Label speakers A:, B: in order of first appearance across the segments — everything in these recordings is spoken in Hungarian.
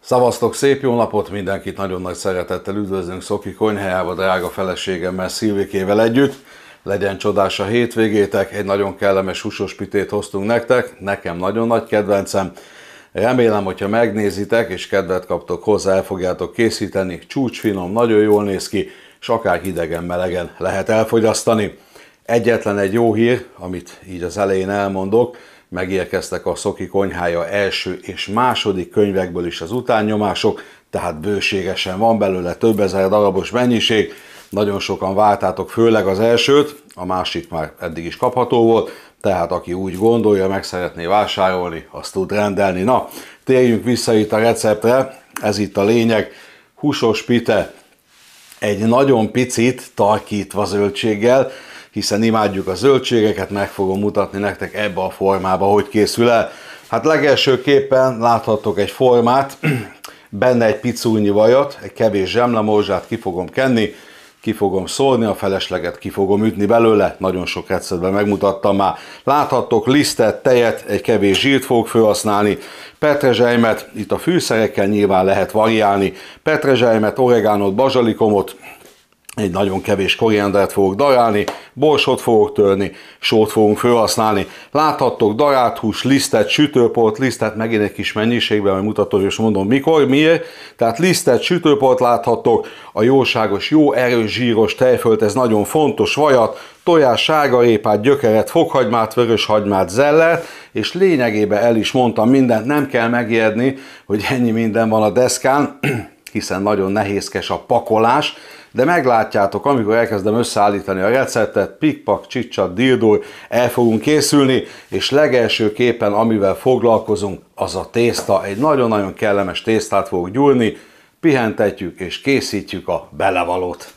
A: Szavaztok, szép jó napot, mindenkit nagyon nagy szeretettel üdvözlünk Szoki konyhájába, drága feleségemmel, Szilvikével együtt. Legyen csodás a hétvégétek, egy nagyon kellemes húsos pitét hoztunk nektek, nekem nagyon nagy kedvencem. Remélem, hogyha megnézitek és kedvet kaptok hozzá, el fogjátok készíteni, csúcsfinom, nagyon jól néz ki, és akár hidegen-melegen lehet elfogyasztani. Egyetlen egy jó hír, amit így az elején elmondok, megérkeztek a Szoki konyhája első és második könyvekből is az utánnyomások, tehát bőségesen van belőle több ezer darabos mennyiség, nagyon sokan vártátok főleg az elsőt, a másik már eddig is kapható volt, tehát aki úgy gondolja, meg szeretné vásárolni, azt tud rendelni. Na, térjünk vissza itt a receptre, ez itt a lényeg, húsos pite, egy nagyon picit tarkítva zöldséggel, hiszen imádjuk a zöldségeket, meg fogom mutatni nektek ebbe a formába, hogy készül el. Hát legelsőképpen láthattok egy formát, benne egy picúnyi vajat, egy kevés zsemlemorzsát ki fogom kenni, ki fogom szórni, a felesleget ki fogom ütni belőle, nagyon sok receptben megmutattam már. Láthattok lisztet, tejet, egy kevés zsírt fogok felhasználni, petrezselymet, itt a fűszerekkel nyilván lehet variálni, petrezselymet, oregánot, bazsalikomot, egy nagyon kevés koriandert fogok darálni, borsot fogok törni, sót fogunk felhasználni. Láthattok darált hús, lisztet, sütőport, lisztet megint egy kis mennyiségben, majd mutatom és mondom mikor, miért. Tehát lisztet, sütőport láthattok, a jóságos, jó erős, zsíros tejfölt, ez nagyon fontos, vajat, tojás, sárgarépát, gyökeret, fokhagymát, vöröshagymát, zellert, és lényegében el is mondtam mindent, nem kell megijedni, hogy ennyi minden van a deszkán, hiszen nagyon nehézkes a pakolás, de meglátjátok, amikor elkezdem összeállítani a receptet, pikpak, csicsat, dildúr, el fogunk készülni, és legelsőképpen amivel foglalkozunk, az a tészta. Egy nagyon-nagyon kellemes tésztát fogok gyúrni, pihentetjük és készítjük a belevalót.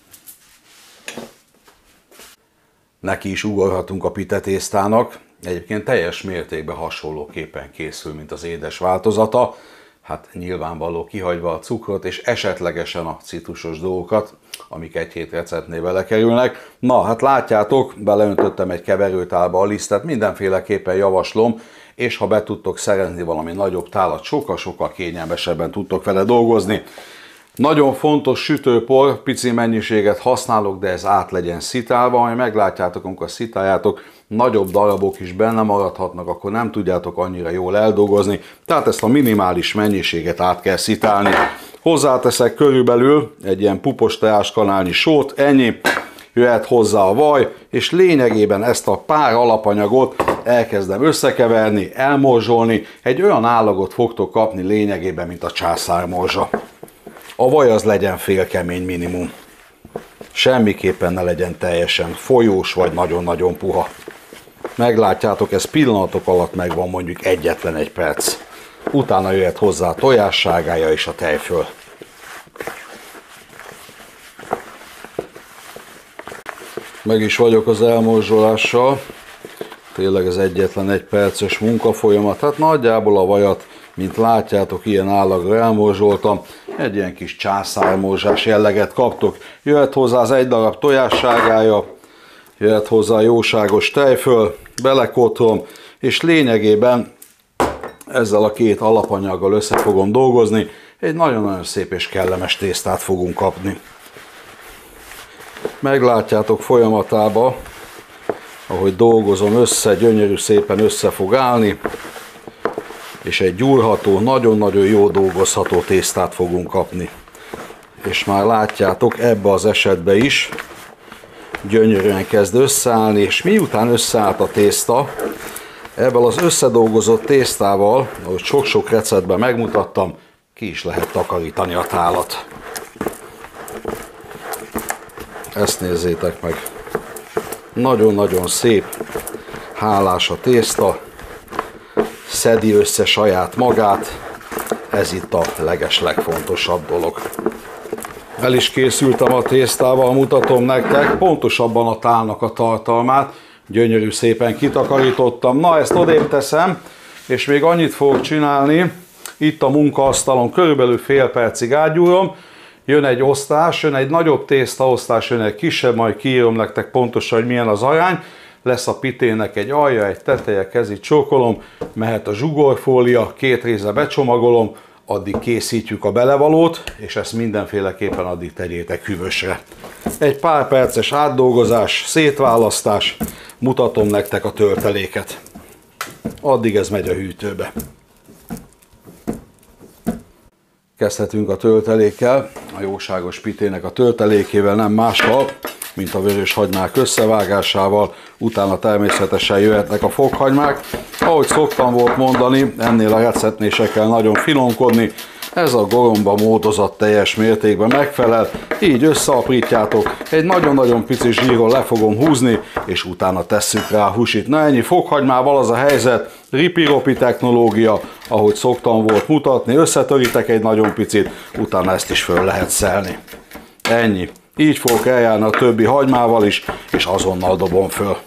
A: Neki is ugorhatunk a pite tésztának, egyébként teljes mértékben hasonlóképpen készül, mint az édes változata, hát nyilvánvaló kihagyva a cukrot és esetlegesen a citrusos dolgokat, amik egy hét receptnél belekerülnek. Na, hát látjátok, beleöntöttem egy keverőtálba a lisztet, mindenféleképpen javaslom, és ha be tudtok szerezni valami nagyobb tálat, sokkal-sokkal kényelmesebben tudtok vele dolgozni. Nagyon fontos sütőpor, pici mennyiséget használok, de ez át legyen szitálva, ha meglátjátok, amikor szitáljátok, nagyobb darabok is benne maradhatnak, akkor nem tudjátok annyira jól eldolgozni, tehát ezt a minimális mennyiséget át kell szitálni. Hozzáteszek körülbelül egy ilyen pupos teáskanálnyi sót, ennyi, jöhet hozzá a vaj, és lényegében ezt a pár alapanyagot elkezdem összekeverni, elmorzsolni, egy olyan állagot fogtok kapni lényegében, mint a császármorzsa. A vaj az legyen félkemény minimum. Semmiképpen ne legyen teljesen folyós vagy nagyon-nagyon puha. Meglátjátok, ez pillanatok alatt megvan, mondjuk egyetlen egy perc. Utána jöhet hozzá a tojás sárgája és a tejföl. Meg is vagyok az elmorzsolással. Tényleg ez egyetlen egy perces munkafolyamat. Hát nagyjából a vajat, mint látjátok, ilyen állagra elmorzsoltam. Egy ilyen kis császármorzsás jelleget kaptok. Jöhet hozzá az egy darab tojás sárgája, jöhet hozzá a jóságos tejföl, belekotrom, és lényegében ezzel a két alapanyaggal össze fogom dolgozni, egy nagyon-nagyon szép és kellemes tésztát fogunk kapni. Meglátjátok folyamatában, ahogy dolgozom össze, gyönyörű szépen össze fog állni, és egy gyúrható, nagyon-nagyon jó dolgozható tésztát fogunk kapni. És már látjátok, ebbe az esetben is gyönyörűen kezd összeállni, és miután összeállt a tészta, ebből az összedolgozott tésztával, ahogy sok-sok receptben megmutattam, ki is lehet takarítani a tálat. Ezt nézzétek meg. Nagyon-nagyon szép, hálás a tészta, szedi össze saját magát, ez itt a legeslegfontosabb dolog. El is készültem a tésztával, mutatom nektek, pontosabban a tálnak a tartalmát, gyönyörű szépen kitakarítottam. Na, ezt odébb teszem, és még annyit fogok csinálni, itt a munkaasztalon körülbelül fél percig átgyúrom, jön egy osztás, jön egy nagyobb tésztaosztás, jön egy kisebb, majd kiírom nektek pontosan, hogy milyen az arány, lesz a pitének egy alja, egy teteje, kezit csókolom, mehet a zsugorfólia, két részre becsomagolom, addig készítjük a belevalót, és ezt mindenféleképpen addig tegyétek hűvösre. Egy pár perces átdolgozás, szétválasztás, mutatom nektek a tölteléket. Addig ez megy a hűtőbe. Kezdhetünk a töltelékkel, a jóságos pitének a töltelékével, nem mással, mint a vörös hagymák összevágásával, utána természetesen jöhetnek a fokhagymák. Ahogy szoktam volt mondani, ennél a receptnél se kell nagyon finomkodni, ez a goromba módozat teljes mértékben megfelel, így összeaprítjátok, egy nagyon-nagyon pici zsírról le fogom húzni, és utána tesszük rá a húsit. Na ennyi, fokhagymával az a helyzet, ripi-ropi technológia, ahogy szoktam volt mutatni, összetöritek egy nagyon picit, utána ezt is föl lehet szelni. Ennyi. Így fogok eljárni a többi hagymával is, és azonnal dobom föl.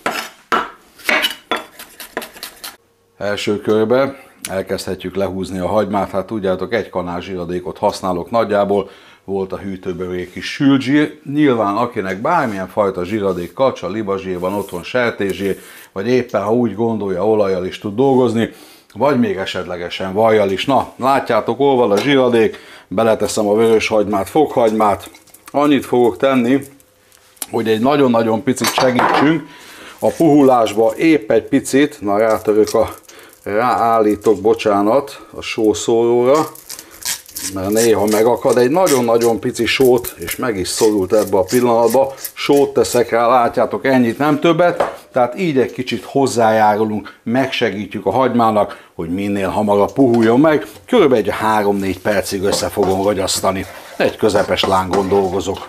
A: Első körbe elkezdhetjük lehúzni a hagymát, hát tudjátok, egy kanál zsíradékot használok nagyjából, volt a hűtőben egy kis sült zsír. Nyilván akinek bármilyen fajta zsíradék, kacsa, libazsír van otthon, sertészsír, vagy éppen ha úgy gondolja, olajjal is tud dolgozni, vagy még esetlegesen vajjal is. Na, látjátok, hol van a zsíradék, beleteszem a vörös hagymát, fokhagymát. Annyit fogok tenni, hogy egy nagyon-nagyon picit segítsünk a puhulásba, épp egy picit, na ráállítok, bocsánat, a sószóróra, mert néha megakad, egy nagyon-nagyon pici sót, és meg is szorult ebbe a pillanatba, sót teszek rá, látjátok, ennyit, nem többet, tehát így egy kicsit hozzájárulunk, megsegítjük a hagymának, hogy minél hamarabb puhuljon meg, körülbelül egy 3-4 percig össze fogom rogyasztani. Egy közepes lángon dolgozok.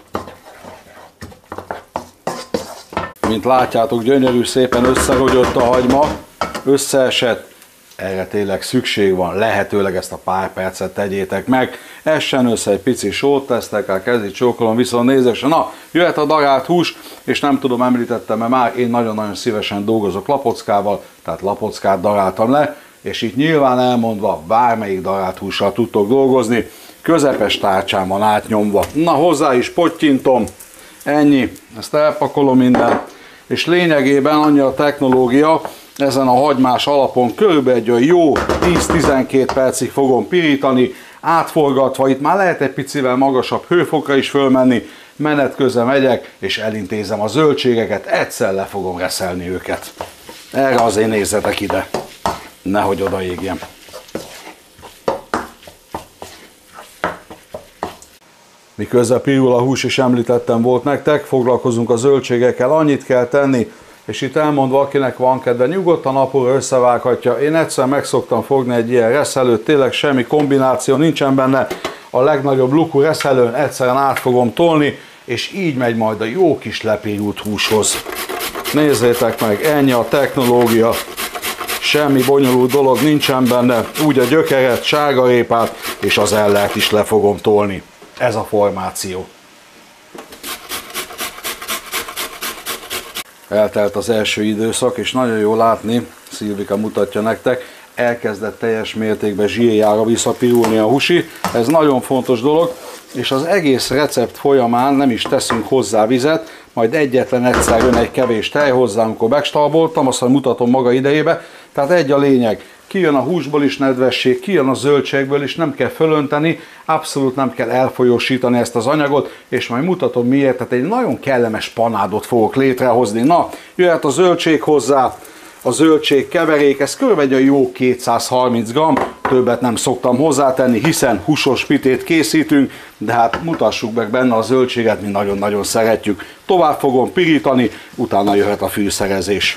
A: Mint látjátok, gyönyörű szépen összerogyott a hagyma, összeesett, erre tényleg szükség van, lehetőleg ezt a pár percet tegyétek meg. Essen össze, egy pici sót tesztek, el kezdi csókolom, viszont nézésen, na, jöhet a darált hús, és nem tudom, említettem-e már, én nagyon-nagyon szívesen dolgozok lapockával, tehát lapockát daráltam le, és itt nyilván elmondva, bármelyik darált hússal tudtok dolgozni, közepes tárcsámon átnyomva. Na, hozzá is pottyintom, ennyi, ezt elpakolom minden, és lényegében annyi a technológia, ezen a hagymás alapon körülbelül egy olyan jó 10-12 percig fogom pirítani, átforgatva, itt már lehet egy picivel magasabb hőfokra is fölmenni, menet közben megyek, és elintézem a zöldségeket, egyszer le fogom reszelni őket. Erre azért nézzetek ide, nehogy odaégjem. Miközben pirul a hús, is említettem volt nektek, foglalkozunk a zöldségekkel, annyit kell tenni, és itt elmondva, akinek van kedve, nyugodtan apróra összevághatja. Én egyszer meg szoktam fogni egy ilyen reszelőt, tényleg semmi kombináció nincsen benne, a legnagyobb lukú reszelőn egyszerűen át fogom tolni, és így megy majd a jó kis lepirult húshoz. Nézzétek meg, ennyi a technológia, semmi bonyolult dolog nincsen benne, úgy a gyökeret, sárgarépát, és az ellert is le fogom tolni. Ez a formáció. Eltelt az első időszak, és nagyon jó látni, Szilvika mutatja nektek, elkezdett teljes mértékben zsírjára visszapirulni a húsi, ez nagyon fontos dolog, és az egész recept folyamán nem is teszünk hozzá vizet, majd egyetlen egyszer jön egy kevés tej hozzá, amikor megstalboltam, azt mutatom maga idejébe, tehát egy a lényeg, kijön a húsból is nedvesség, kijön a zöldségből is, nem kell fölönteni, abszolút nem kell elfolyósítani ezt az anyagot, és majd mutatom miért, tehát egy nagyon kellemes panádot fogok létrehozni. Na, jöhet a zöldség hozzá, a zöldség keverék, ez kb. Egy jó 230 g, többet nem szoktam hozzátenni, hiszen húsos pitét készítünk, de hát mutassuk meg benne a zöldséget, mi nagyon-nagyon szeretjük. Tovább fogom pirítani, utána jöhet a fűszerezés.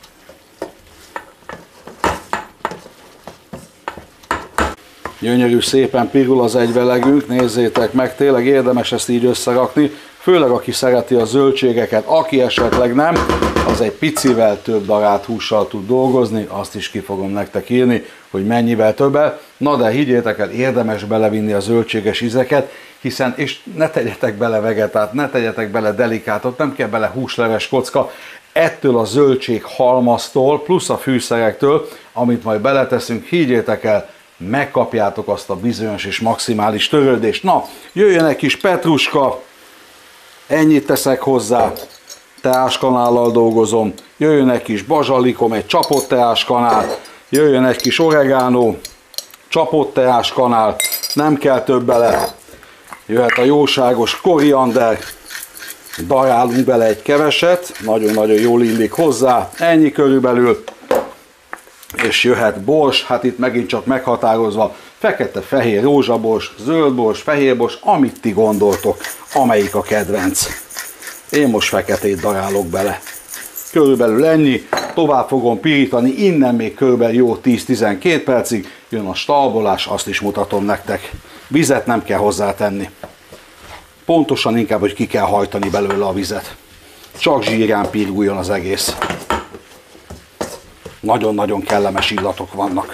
A: Gyönyörű szépen pirul az egyvelegünk, nézzétek meg, tényleg érdemes ezt így összerakni, főleg aki szereti a zöldségeket, aki esetleg nem, az egy picivel több darált hússal tud dolgozni, azt is ki fogom nektek írni, hogy mennyivel többel. Na de higgyétek el, érdemes belevinni a zöldséges ízeket, hiszen, és ne tegyetek bele vegetát, ne tegyetek bele delikátot, nem kell bele húsleves kocka, ettől a zöldség halmaztól, plusz a fűszerektől, amit majd beleteszünk, higgyétek el, megkapjátok azt a bizonyos és maximális törődést. Na, jöjjön egy kis petruska, ennyit teszek hozzá, teáskanállal dolgozom, jöjjön egy kis bazsalikom, egy csapott teáskanál, jöjjön egy kis oregano, csapott teáskanál, nem kell több bele. Jöhet a jóságos koriander, darálunk bele egy keveset, nagyon-nagyon jól illik hozzá, ennyi körülbelül. És jöhet bors, hát itt megint csak meghatározva, fekete, fehér, rózsabors, zöldbors, fehérbors, amit ti gondoltok, amelyik a kedvenc. Én most feketét darálok bele. Körülbelül ennyi, tovább fogom pirítani, innen még körülbelül jó 10-12 percig, jön a stalbolás, azt is mutatom nektek. Vizet nem kell hozzátenni. Pontosan inkább, hogy ki kell hajtani belőle a vizet. Csak zsírján piruljon az egész. Nagyon-nagyon kellemes illatok vannak.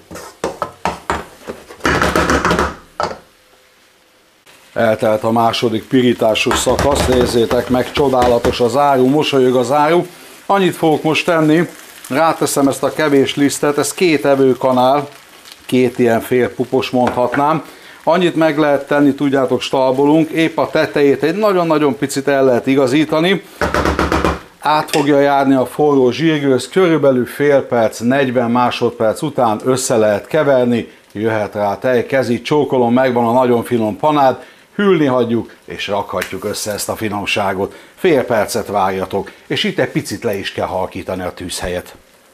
A: Eltelt a második pirításos szakasz, nézzétek meg, csodálatos az áru, mosolyog az áru. Annyit fogok most tenni, ráteszem ezt a kevés lisztet, ez 2 evőkanál, 2 ilyen félpupos mondhatnám. Annyit meg lehet tenni, tudjátok, stalbolunk, épp a tetejét egy nagyon-nagyon picit el lehet igazítani. Át fogja járni a forró zsírgőz, körülbelül fél perc, 40 másodperc után össze lehet keverni, jöhet rá a tej, kezit csókolom, megvan a nagyon finom panád, hűlni hagyjuk, és rakhatjuk össze ezt a finomságot. Fél percet várjatok, és itt egy picit le is kell halkítani a tűzhelyet.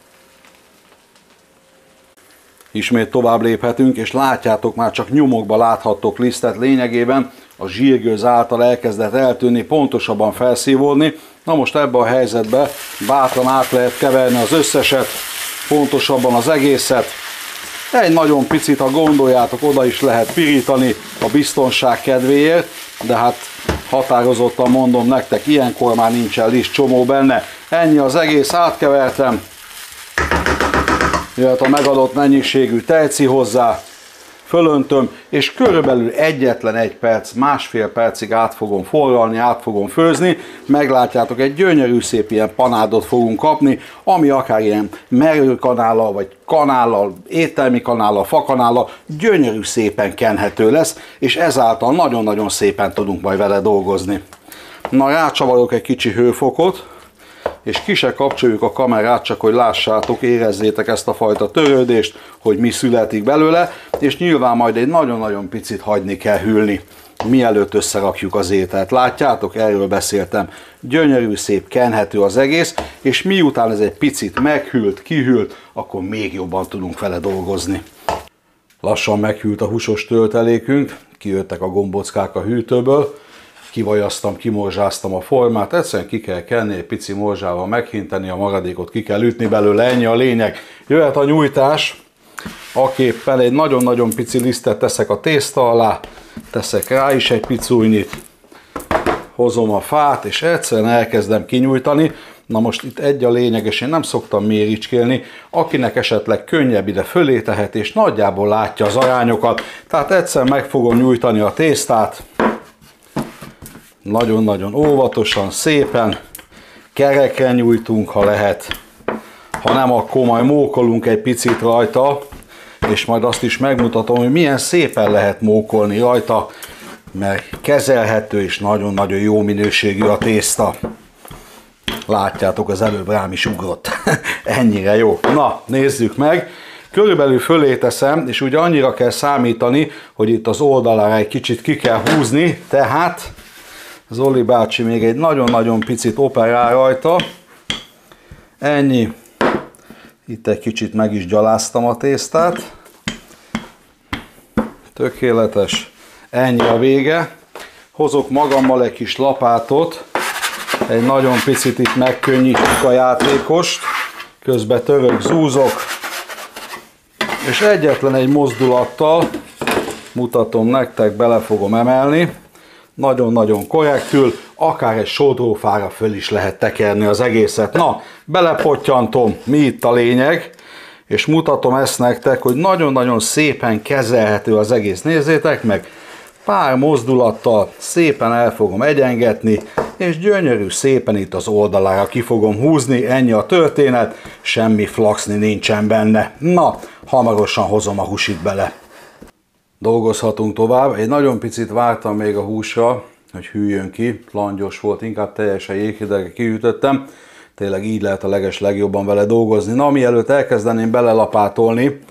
A: Ismét tovább léphetünk, és látjátok, már csak nyomokba láthattok lisztet, lényegében a zsírgőz által elkezdett eltűnni, pontosabban felszívódni. Na most ebben a helyzetben bátran át lehet keverni az összeset, pontosabban az egészet. Egy nagyon picit, ha gondoljátok, oda is lehet pirítani a biztonság kedvéért, de hát határozottan mondom nektek, ilyenkor már nincsen liszt csomó benne. Ennyi az egész, átkevertem. Jöhet a megadott mennyiségű tejci hozzá, fölöntöm, és körülbelül egyetlen 1 perc, másfél percig át fogom forralni, át fogom főzni. Meglátjátok, egy gyönyörű szép ilyen panádot fogunk kapni, ami akár ilyen merőkanállal, vagy kanállal, éttermi kanállal, fakanállal gyönyörű szépen kenhető lesz, és ezáltal nagyon-nagyon szépen tudunk majd vele dolgozni. Na, rácsavarok egy kicsi hőfokot, és ki se kapcsoljuk a kamerát, csak hogy lássátok, érezzétek ezt a fajta törődést, hogy mi születik belőle, és nyilván majd egy nagyon-nagyon picit hagyni kell hűlni, mielőtt összerakjuk az ételt. Látjátok, erről beszéltem. Gyönyörű, szép, kenhető az egész, és miután ez egy picit meghűlt, kihűlt, akkor még jobban tudunk vele dolgozni. Lassan meghűlt a húsos töltelékünk, kijöttek a gombockák a hűtőből, kivajaztam, kimorzsáztam a formát, egyszerűen ki kell kenni, egy pici morzsával meghinteni, a maradékot ki kell ütni belőle, ennyi a lényeg. Jöhet a nyújtás, aképpen egy nagyon-nagyon pici lisztet teszek a tészta alá, teszek rá is egy picújnyit, hozom a fát, és egyszerűen elkezdem kinyújtani. Na most itt egy a lényeges, én nem szoktam méricskélni, akinek esetleg könnyebb, ide fölé tehet, és nagyjából látja az arányokat, tehát egyszerűen meg fogom nyújtani a tésztát, nagyon-nagyon óvatosan, szépen, kerekre nyújtunk, ha lehet. Ha nem, akkor majd mókolunk egy picit rajta, és majd azt is megmutatom, hogy milyen szépen lehet mókolni rajta, mert kezelhető és nagyon-nagyon jó minőségű a tészta. Látjátok, az előbb rám is ugrott. Ennyire jó. Na, nézzük meg. Körülbelül fölé teszem, és ugye annyira kell számítani, hogy itt az oldalára egy kicsit ki kell húzni, tehát Zoli bácsi még egy nagyon-nagyon picit operál rajta. Ennyi. Itt egy kicsit meg is gyaláztam a tésztát. Tökéletes. Ennyi a vége. Hozok magammal egy kis lapátot. Egy nagyon picit itt megkönnyítjük a játékost. Közben török, zúzok. És egyetlen egy mozdulattal, mutatom nektek, bele fogom emelni. Nagyon-nagyon korrektül, akár egy sodrófára föl is lehet tekerni az egészet. Na, belepottyantom, mi itt a lényeg, és mutatom ezt nektek, hogy nagyon-nagyon szépen kezelhető az egész. Nézzétek meg, pár mozdulattal szépen el fogom egyengetni, és gyönyörű szépen itt az oldalára ki fogom húzni, ennyi a történet, semmi flaxni nincsen benne. Na, hamarosan hozom a húsit bele. Dolgozhatunk tovább. Egy nagyon picit vártam még a húsra, hogy hűljön ki. Langyos volt, inkább teljesen jéghidegre kiütöttem. Tényleg így lehet a legjobban vele dolgozni. Na, mielőtt elkezdeném belelapátolni,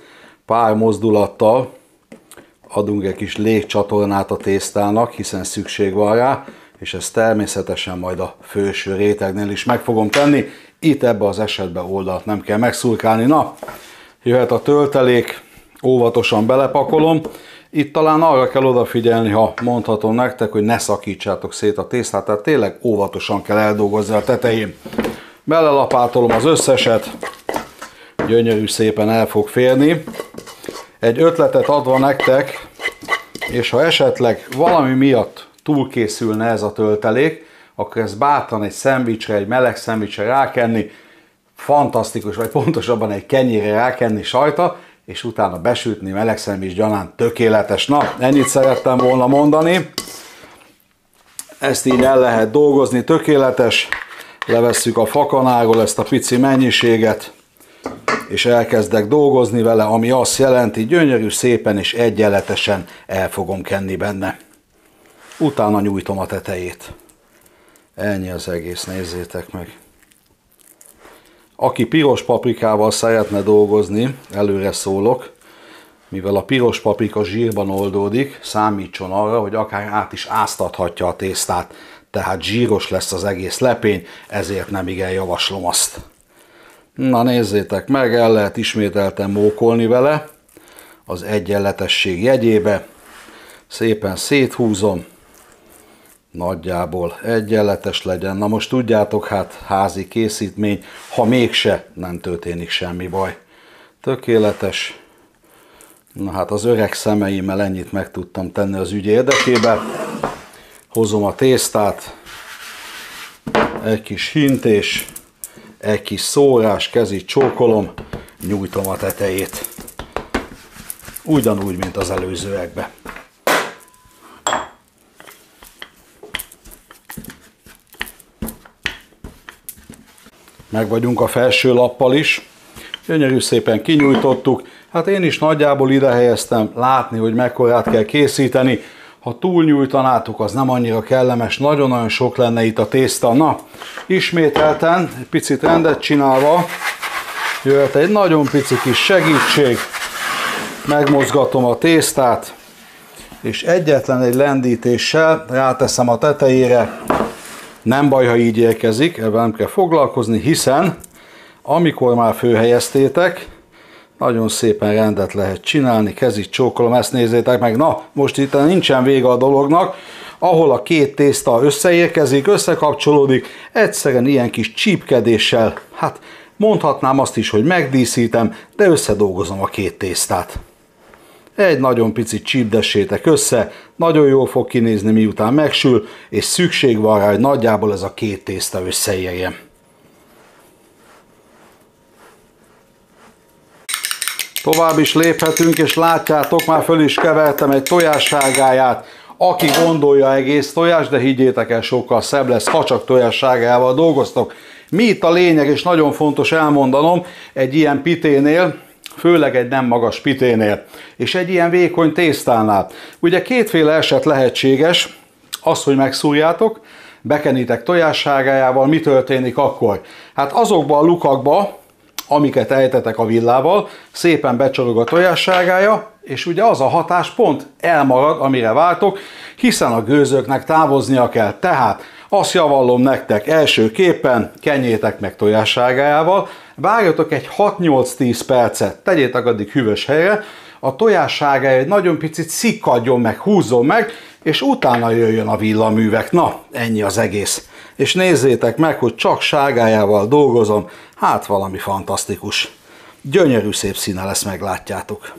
A: Pár mozdulattal adunk egy kis légcsatornát a tésztának, hiszen szükség van rá, és ezt természetesen majd a felső rétegnél is meg fogom tenni. Itt ebbe az esetben oldalt nem kell megszurkálni. Na, jöhet a töltelék, óvatosan belepakolom. Itt talán arra kell odafigyelni, ha mondhatom nektek, hogy ne szakítsátok szét a tésztát, tehát tényleg óvatosan kell eldolgozni a tetején. Belelapátolom az összeset, gyönyörű szépen el fog férni. Egy ötletet adva nektek, és ha esetleg valami miatt túlkészülne ez a töltelék, akkor ezt bátran egy szendvicsre, egy meleg szendvicsre rákenni, fantasztikus, vagy pontosabban egy kenyérre rákenni sajta, és utána besütni meleg szendvics gyanánt, tökéletes. Na, ennyit szerettem volna mondani. Ezt így el lehet dolgozni, tökéletes. Levesszük a fakanáról ezt a pici mennyiséget, és elkezdek dolgozni vele, ami azt jelenti, gyönyörű szépen és egyenletesen el fogom kenni benne. Utána nyújtom a tetejét. Ennyi az egész, nézzétek meg. Aki piros paprikával szeretne dolgozni, előre szólok, mivel a piros paprika zsírban oldódik, számítson arra, hogy akár át is áztathatja a tésztát, tehát zsíros lesz az egész lepény, ezért nem igen javaslom azt. Na nézzétek meg, el lehet ismételten mókolni vele az egyenletesség jegyébe. Szépen széthúzom, nagyjából egyenletes legyen. Na most tudjátok, hát házi készítmény, ha mégse, nem történik semmi baj. Tökéletes. Na hát az öreg szemeimmel ennyit meg tudtam tenni az ügy érdekébe. Hozom a tésztát, egy kis hintés, egy kis szórás, kezit csókolom, nyújtom a tetejét. Ugyanúgy, mint az előzőekben. Meg vagyunk a felső lappal is. Gyönyörű szépen kinyújtottuk. Hát én is nagyjából ide helyeztem, látni, hogy mekkorát kell készíteni. Ha túlnyújtanátok, az nem annyira kellemes, nagyon-nagyon sok lenne itt a tészta. Na, ismételten, egy picit rendet csinálva, jöhet egy nagyon pici kis segítség. Megmozgatom a tésztát, és egyetlen egy lendítéssel ráteszem a tetejére. Nem baj, ha így érkezik, ebben nem kell foglalkozni, hiszen amikor már fölhelyeztétek, nagyon szépen rendet lehet csinálni, kezit csókolom, ezt nézzétek meg. Na, most itt nincsen vége a dolognak, ahol a két tészta összeérkezik, összekapcsolódik, egyszerűen ilyen kis csípkedéssel, hát mondhatnám azt is, hogy megdíszítem, de összedolgozom a két tésztát. Egy nagyon picit csípdessétek össze, nagyon jól fog kinézni, miután megsül, és szükség van rá, hogy nagyjából ez a két tészta összeérjen. Tovább is léphetünk, és látjátok, már föl is kevertem egy tojássárgáját. Aki gondolja egész tojás, de higgyétek el, sokkal szebb lesz, ha csak tojássárgával dolgoztok. Mi itt a lényeg, és nagyon fontos elmondanom, egy ilyen piténél, főleg egy nem magas piténél, és egy ilyen vékony tésztánál. Ugye kétféle eset lehetséges, az, hogy megszúrjátok, bekenitek tojássárgájával, mi történik akkor? Hát azokba a lukakba, amiket ejtetek a villával, szépen becsorog a tojássárgája, és ugye az a hatás pont elmarad, amire vártok, hiszen a gőzöknek távoznia kell. Tehát azt javallom nektek, elsőképpen kenjétek meg tojássárgájával, várjatok egy 6-8-10 percet, tegyétek addig hűvös helyre, a tojássárgája egy nagyon picit szikkadjon meg, húzzon meg, és utána jöjjön a villaművek. Na, ennyi az egész. És nézzétek meg, hogy csak sárgájával dolgozom, hát valami fantasztikus. Gyönyörű szép színe lesz, meglátjátok.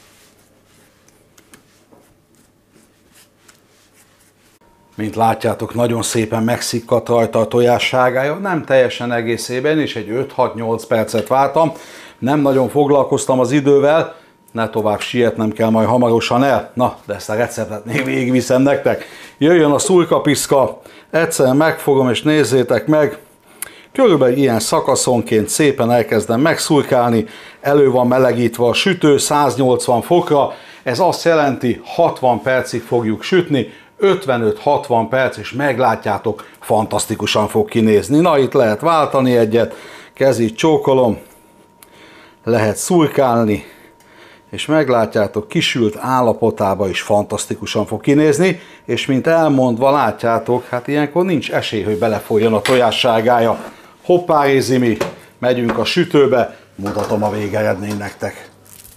A: Mint látjátok, nagyon szépen megszikkadt rajta a tojássárgája, nem teljesen egészében, és egy 5-6-8 percet vártam. Nem nagyon foglalkoztam az idővel, ne tovább sietnem kell majd hamarosan el. Na, de ezt a receptet még végigviszem nektek. Jöjjön a szurkapiszka, egyszerűen megfogom, és nézzétek meg, körülbelül ilyen szakaszonként szépen elkezdem megszurkálni, elő van melegítve a sütő 180 fokra, ez azt jelenti, 60 percig fogjuk sütni, 55-60 perc, és meglátjátok, fantasztikusan fog kinézni. Na, itt lehet váltani egyet, kezit csókolom, lehet szurkálni, és meglátjátok, kisült állapotába is fantasztikusan fog kinézni, és mint elmondva látjátok, hát ilyenkor nincs esély, hogy belefolyjon a tojássárgája. Hoppá, Rézimi, megyünk a sütőbe, mutatom a végeredményt nektek.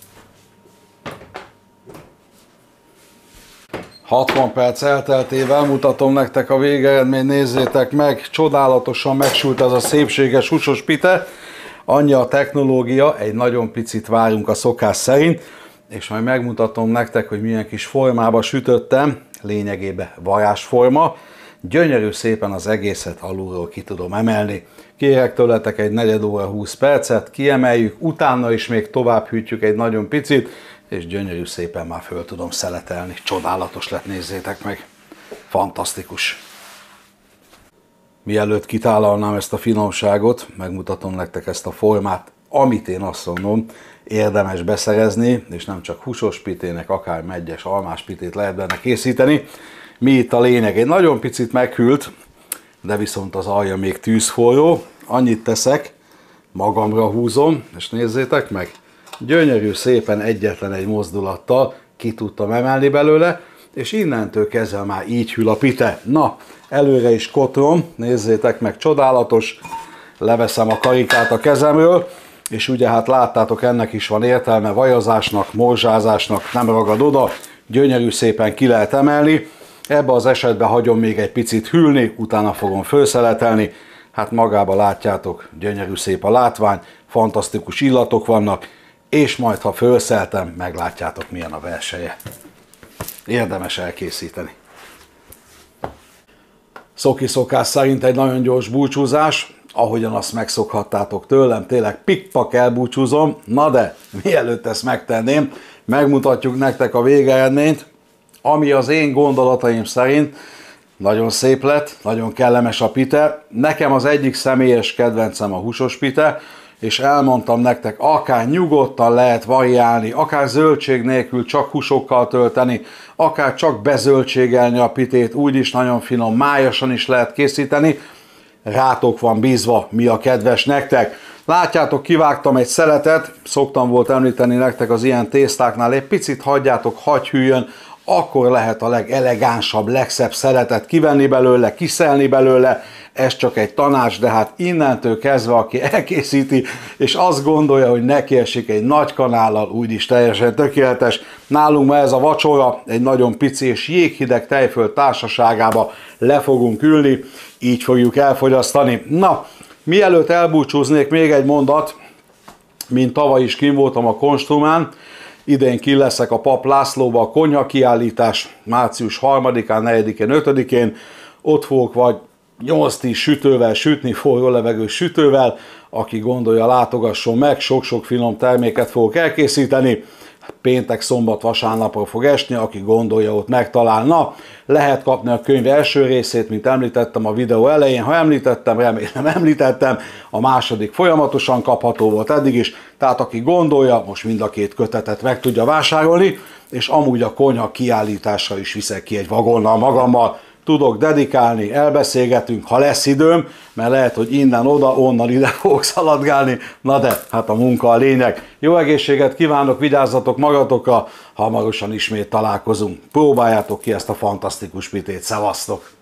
A: 60 perc elteltével mutatom nektek a végeredményt, nézzétek meg, csodálatosan megsült ez a szépséges húsos pite. Annyi a technológia, egy nagyon picit várunk a szokás szerint, és majd megmutatom nektek, hogy milyen kis formába sütöttem, lényegében varázsforma. Gyönyörű szépen az egészet alulról ki tudom emelni. Kérek tőletek egy 4 óra 20 percet, kiemeljük, utána is még tovább hűtjük egy nagyon picit, és gyönyörű szépen már föl tudom szeletelni. Csodálatos lett, nézzétek meg. Fantasztikus. Mielőtt kitálalnám ezt a finomságot, megmutatom nektek ezt a formát, amit én azt mondom, érdemes beszerezni, és nem csak húsos pitének, akár meggyes, almás pitét lehet benne készíteni. Mi itt a lényeg? Egy nagyon picit meghűlt, de viszont az alja még tűzforró. Annyit teszek, magamra húzom, és nézzétek meg, gyönyörű szépen egyetlen egy mozdulattal ki tudtam emelni belőle, és innentől kezdve már így hűl a pite. Na, előre is kotrom, nézzétek meg, csodálatos, leveszem a karikát a kezemről, és ugye hát láttátok, ennek is van értelme, vajazásnak, morzsázásnak, nem ragad oda, gyönyörű szépen ki lehet emelni. Ebbe az esetben hagyom még egy picit hűlni, utána fogom fölszeletelni. Hát magában látjátok, gyönyörű szép a látvány, fantasztikus illatok vannak, és majd ha fölszeltem, meglátjátok milyen a versenye. Érdemes elkészíteni. Szoki szokás szerint egy nagyon gyors búcsúzás, ahogyan azt megszokhattátok tőlem, tényleg pikpak elbúcsúzom, na de mielőtt ezt megtenném, megmutatjuk nektek a végeredményt, ami az én gondolataim szerint nagyon szép lett, nagyon kellemes a pite. Nekem az egyik személyes kedvencem a húsos pite, és elmondtam nektek, akár nyugodtan lehet variálni, akár zöldség nélkül csak húsokkal tölteni, akár csak bezöldségelni a pitét, úgyis nagyon finom, májasan is lehet készíteni. Rátok van bízva, mi a kedves nektek. Látjátok, kivágtam egy szeletet, szoktam volt említeni nektek az ilyen tésztáknál, egy picit hagyjátok, hagy hűljön, akkor lehet a legelegánsabb, legszebb szeletet kivenni belőle, kiszelni belőle. Ez csak egy tanács, de hát innentől kezdve, aki elkészíti, és azt gondolja, hogy neki esik egy nagy kanállal, úgyis teljesen tökéletes. Nálunk ma ez a vacsora egy nagyon pici és jéghideg tejföl társaságába le fogunk ülni, így fogjuk elfogyasztani. Na, mielőtt elbúcsúznék, még egy mondat, mint tavaly is kint voltam a Konstrumán, idén kint leszek a Pap Lászlóba, a konyha kiállítás március 3-án, 4-én, 5-én, ott fogok vagy 8-10 sütővel sütni, forró levegős sütővel, aki gondolja, látogasson meg, sok-sok finom terméket fogok elkészíteni. Péntek, szombat, vasárnapra fog esni, aki gondolja, ott megtalálna. Lehet kapni a könyv első részét, mint említettem a videó elején. Ha említettem, remélem említettem, a második folyamatosan kapható volt eddig is, tehát aki gondolja, most mind a két kötetet meg tudja vásárolni, és amúgy a konyha kiállításra is viszek ki egy vagonnal magammal. Tudok dedikálni, elbeszélgetünk, ha lesz időm, mert lehet, hogy innen oda, onnan ide fogok szaladgálni, na de hát a munka a lényeg. Jó egészséget kívánok, vigyázzatok magatokra, hamarosan ismét találkozunk. Próbáljátok ki ezt a fantasztikus pitét, szevasztok!